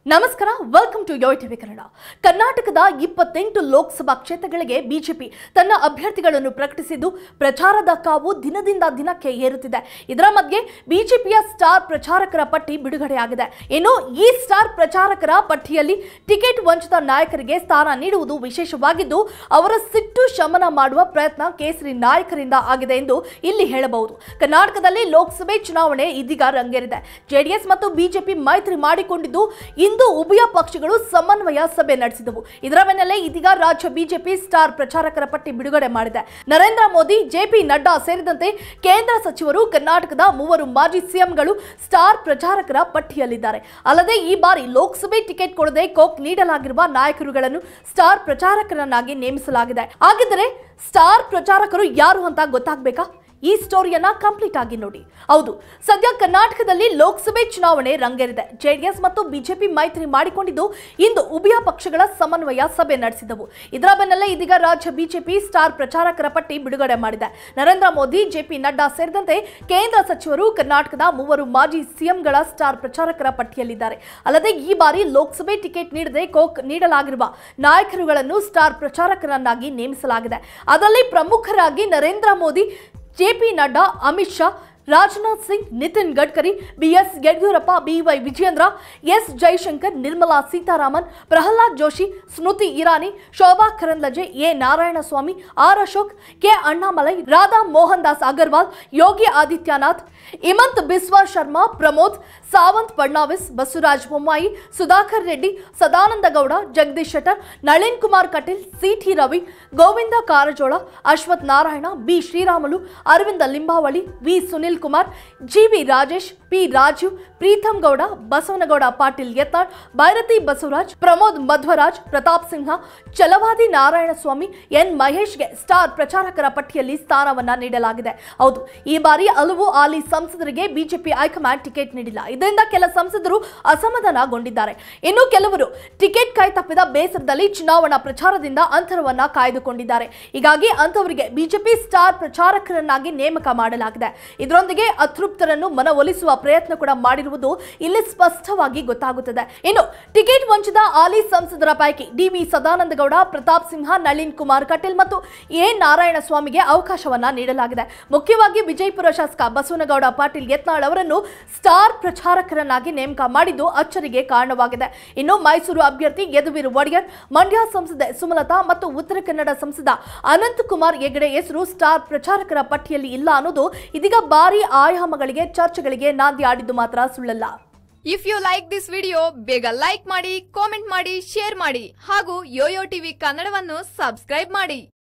ನಮಸ್ಕಾರ welcome to Yoyo TV Kannada. ಕರ್ನಾಟಕದ 28 ಲೋಕಸಭಾ ಕ್ಷೇತ್ರಗಳಿಗೆ ಬಿಜೆಪಿ ತನ್ನ ಅಭ್ಯರ್ಥಿಗಳನ್ನು ಪ್ರಕಟಿಸಿದ್ದು ಪ್ರಚಾರದ ಕಾವು ದಿನದಿಂದ ದಿನಕ್ಕೆ ಏರುತ್ತಿದೆ. ಇದರ ಮಧ್ಯೆ ಬಿಜೆಪಿಯ ಸ್ಟಾರ್ ಪ್ರಚಾರಕರ ಪಟ್ಟಿ ಬಿಡುಗಡೆಯಾಗಿದೆ. ಇನ್ನು ಈ ಸ್ಟಾರ್ ಪ್ರಚಾರಕರ ಪಟ್ಟಿಯಲ್ಲಿ ಟಿಕೆಟ್ ವಂಚಿತ ನಾಯಕರಿಗೆ ಸ್ಥಾನ ನೀಡುವುದು ವಿಶೇಷವಾಗಿದ್ದು ಅವರ ಸಿಟ್ಟು ಶಮನ ಮಾಡುವ ಪ್ರಯತ್ನ ಕೇಸರಿ ನಾಯಕರಿಂದ ಆಗಿದೆ ಎಂದು ಇಲ್ಲಿ ಹೇಳಬಹುದು. ಕರ್ನಾಟಕದಲ್ಲಿ ಲೋಕಸಭೆ ಚುನಾವಣೆ ಇದೀಗ ರಂಗೇರಿದೆ. ಜೆಡಿಎಸ್ ಮತ್ತು ಬಿಜೆಪಿ ಮೈತ್ರಿ ಮಾಡಿಕೊಂಡಿದ್ದು ಇಂದು ಉಭಯ ಪಕ್ಷಗಳು ಸಮನ್ವಯ ಸಭೆ ನಡೆಸಿದವು. ಇದರ ಬೆನ್ನಲ್ಲೇ ಇದೀಗ ರಾಜ್ಯ ಬಿಜೆಪಿ ಸ್ಟಾರ್ ಪ್ರಚಾರಕರ ಪಟ್ಟಿ ಬಿಡುಗಡೆ ಮಾಡಿದೆ. ನರೇಂದ್ರ ಮೋದಿ, ಜೆಪಿ ನಡ್ಡಾ ಸೇರಿದಂತೆ ಕೇಂದ್ರ ಸಚಿವರು, ಕರ್ನಾಟಕದ 3 ಮಾಜಿ ಸಿಎಂಗಳು ಸ್ಟಾರ್ ಪ್ರಚಾರಕರ ಪಟ್ಟಿಯಲ್ಲಿದ್ದಾರೆ. ಅಲ್ಲದೆ ಈ ಬಾರಿ ಲೋಕಸಭೆ ಟಿಕೆಟ್ ಕೊಡದೆ ಕೋಕ್ ನೀಡಲಾಗಿರುವ ನಾಯಕರುಗಳನ್ನು ಸ್ಟಾರ್ ಪ್ರಚಾರಕರನ್ನಾಗಿ ನೇಮಿಸಲಾಗಿದೆ. ಹಾಗಿದ್ದರೆ ಸ್ಟಾರ್ ಪ್ರಚಾರಕರು ಯಾರು ಅಂತ ಗೊತ್ತಾಗಬೇಕಾ? ಈ ಸ್ಟೋರಿಯನ್ನ ಕಂಪ್ಲೀಟ್ ಆಗಿ ನೋಡಿ. ಹೌದು, ಸದ್ಯ ಕರ್ನಾಟಕದಲ್ಲಿ ಲೋಕಸಭೆ ಚುನಾವಣೆ ರಂಗೇರಿದೆ. ಜೆಡಿಎಸ್ ಮತ್ತು ಬಿಜೆಪಿ ಮೈತ್ರಿ ಮಾಡಿಕೊಂಡಿದ್ದು ಇಂದು ಉಭಯ ಪಕ್ಷಗಳ ಸಮನ್ವಯ ಸಭೆ ನಡೆಸಿದವು. ಇದರ ಬೆನ್ನಲ್ಲೇ ಇದೀಗ ರಾಜ್ಯ ಬಿಜೆಪಿ ಸ್ಟಾರ್ ಪ್ರಚಾರಕರ ಪಟ್ಟಿ ಬಿಡುಗಡೆ ಮಾಡಿದೆ. ನರೇಂದ್ರ ಮೋದಿ, ಜೆಪಿ ನಡ್ಡಾ ಸೇರಿದಂತೆ ಕೇಂದ್ರ ಸಚಿವರು, ಕರ್ನಾಟಕದ 3 ಮಾಜಿ ಸಿಎಂಗಳ ಸ್ಟಾರ್ ಪ್ರಚಾರಕರ ಪಟ್ಟಿಯಲ್ಲಿದ್ದಾರೆ. ಅಲ್ಲದೆ ಈ ಬಾರಿ ಲೋಕಸಭೆ ಟಿಕೆಟ್ ನೀಡದೆ ಕೋಕ್ ನೀಡಲಾಗಿರುವ ನಾಯಕರುಗಳನ್ನು ಸ್ಟಾರ್ ಪ್ರಚಾರಕರನ್ನಾಗಿ ನೇಮಿಸಲಾಗಿದೆ. ಅದರಲ್ಲಿ ಪ್ರಮುಖರಾಗಿ ನರೇಂದ್ರ ಮೋದಿ, ಜೆಪಿ ನಡ್ಡಾ, ಅಮಿತ್ ಶಾ, ರಾಜನಾಥ್ ಸಿಂಗ್, ನಿತಿನ್ ಗಡ್ಕರಿ, ಬಿಎಸ್ ಯಡಿಯೂರಪ್ಪ, ಬಿವೈ ವಿಜಯೇಂದ್ರ, ಎಸ್ ಜೈಶಂಕರ್, ನಿರ್ಮಲಾ ಸೀತಾರಾಮನ್, ಪ್ರಹ್ಲಾದ್ ಜೋಶಿ, ಸ್ಮೃತಿ ಇರಾನಿ, ಶೋಭಾ ಕರಂದ್ಲಾಜೆ, ಎ ನಾರಾಯಣಸ್ವಾಮಿ, ಆರ್ ಅಶೋಕ್, ಕೆ ಅಣ್ಣಾಮಲೈ, ರಾಧಾ ಮೋಹನ್ ದಾಸ್ ಅಗರ್ವಾಲ್, ಯೋಗಿ ಆದಿತ್ಯನಾಥ್, ಹಿಮಂತ್ ಬಿಸ್ವಾ ಶರ್ಮಾ, ಪ್ರಮೋದ್ ಸಾವಂತ್, ಫಡ್ನವಿಸ್, ಬಸವರಾಜ ಬೊಮ್ಮಾಯಿ, ಸುಧಾಕರ್ ರೆಡ್ಡಿ, ಸದಾನಂದ ಗೌಡ, ಜಗದೀಶ್ ಶೆಟ್ಟರ್, ನಳಿನ್ ಕುಮಾರ್ ಕಟೀಲ್, ಸಿಟಿ ರವಿ, ಗೋವಿಂದ ಕಾರಜೋಳ, ಅಶ್ವಥ್ ನಾರಾಯಣ, ಬಿ ಶ್ರೀರಾಮುಲು, ಅರವಿಂದ ಲಿಂಬಾವಳಿ, ವಿ ಸುನಿಲ್ ಕುಮಾರ್, ಜಿವಿ ರಾಜೇಶ್, ಪಿ ರಾಜು, ಪ್ರೀತಮ್ ಗೌಡ, ಬಸವನಗೌಡ ಪಾಟೀಲ್ ಯತ್ನಾಳ್, ಭೈರತಿ ಬಸವರಾಜ್, ಪ್ರಮೋದ್ ಮಧ್ವರಾಜ್, ಪ್ರತಾಪ್ ಸಿಂಹ, ಛಲವಾದಿ ನಾರಾಯಣಸ್ವಾಮಿ, ಎನ್ ಮಹೇಶ್ಗೆ ಸ್ಟಾರ್ ಪ್ರಚಾರಕರ ಪಟ್ಟಿಯಲ್ಲಿ ಸ್ಥಾನವನ್ನ ನೀಡಲಾಗಿದೆ. ಹೌದು, ಈ ಬಾರಿ ಹಲವು ಹಾಲಿ ಸಂಸದರಿಗೆ ಬಿಜೆಪಿ ಹೈಕಮಾಂಡ್ ಟಿಕೆಟ್ ನೀಡಿಲ್ಲ. ಇದರಿಂದ ಕೆಲ ಸಂಸದರು ಅಸಮಾಧಾನಗೊಂಡಿದ್ದಾರೆ. ಇನ್ನು ಕೆಲವರು ಟಿಕೆಟ್ ಕೈ ತಪ್ಪಿದ ಬೇಸರದಲ್ಲಿ ಚುನಾವಣಾ ಪ್ರಚಾರದಿಂದ ಅಂತರವನ್ನ ಕಾಯ್ದುಕೊಂಡಿದ್ದಾರೆ. ಹೀಗಾಗಿ ಅಂತವರಿಗೆ ಬಿಜೆಪಿ ಸ್ಟಾರ್ ಪ್ರಚಾರಕರನ್ನಾಗಿ ನೇಮಕ ಮಾಡಲಾಗಿದೆ. ಇದರೊಂದಿಗೆ ಅತೃಪ್ತರನ್ನು ಮನವೊಲಿಸುವ ಪ್ರಯತ್ನ ಕೂಡ ಮಾಡಿರುವುದು ಇಲ್ಲಿ ಸ್ಪಷ್ಟವಾಗಿ ಗೊತ್ತಾಗುತ್ತದೆ. ಇನ್ನು ಟಿಕೆಟ್ ವಂಚಿತ ಹಾಲಿ ಸಂಸದರ ಪೈಕಿ ಡಿ.ವಿ. ಸದಾನಂದ ಗೌಡ, ಪ್ರತಾಪ್ ಸಿಂಹ, ನಳಿನ್ ಕುಮಾರ್ ಕಟೀಲ್ ಮತ್ತು ಎ ನಾರಾಯಣಸ್ವಾಮಿಗೆ ಅವಕಾಶವನ್ನ ನೀಡಲಾಗಿದೆ. ಮುಖ್ಯವಾಗಿ ವಿಜಯಪುರ ಶಾಸಕ ಬಸವನಗೌಡ ಪಾಟೀಲ್ ಯತ್ನಾಳ್ ಅವರನ್ನು ಸ್ಟಾರ್ ಪ್ರಚಾರಕರನ್ನಾಗಿ ನೇಮಕ ಮಾಡಿದ್ದು ಅಚ್ಚರಿಗೆ ಕಾರಣವಾಗಿದೆ. ಇನ್ನು ಮೈಸೂರು ಅಭ್ಯರ್ಥಿ ಯದುವೀರ್ ಒಡೆಯರ್, ಮಂಡ್ಯ ಸಂಸದೆ ಸುಮಲತಾ ಮತ್ತು ಉತ್ತರ ಕನ್ನಡ ಸಂಸದ ಅನಂತಕುಮಾರ್ ಹೆಗಡೆ ಹೆಸರು ಸ್ಟಾರ್ ಪ್ರಚಾರಕರ ಪಟ್ಟಿಯಲ್ಲಿ ಇಲ್ಲ ಅನ್ನೋದು ಇದೀಗ ಭಾರಿ ಆಯಾಮಗಳಿಗೆ, ಚರ್ಚೆಗಳಿಗೆ ನಾಂದಿ ಆಡಿದ್ದು ಮಾತ್ರ ಸುಳ್ಳಲ್ಲ. If you like this video ಬೇಗ ಲೈಕ್ ಮಾಡಿ, ಕಾಮೆಂಟ್ ಮಾಡಿ, ಶೇರ್ ಮಾಡಿ ಹಾಗೂ ಯೋಯೋ ಟಿವಿ ಕನ್ನಡವನ್ನು ಸಬ್ಸ್ಕ್ರೈಬ್ ಮಾಡಿ.